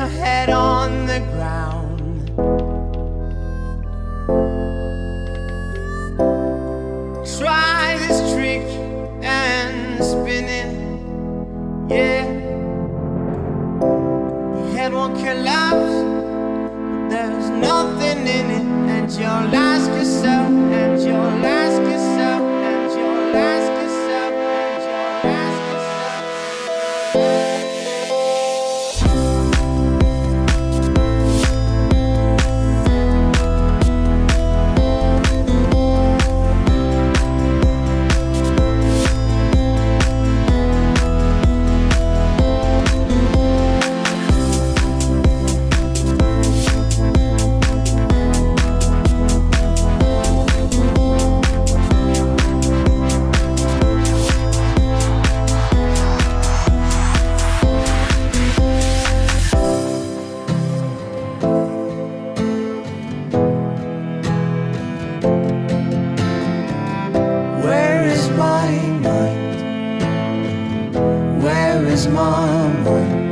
head on the ground. Try this trick and spin it, yeah. Your head won't collapse, but there's nothing in it. And you'll ask yourself, and you'll ask yourself, and you'll ask yourself, and you'll ask yourself. Where is my mind? Where is my mind?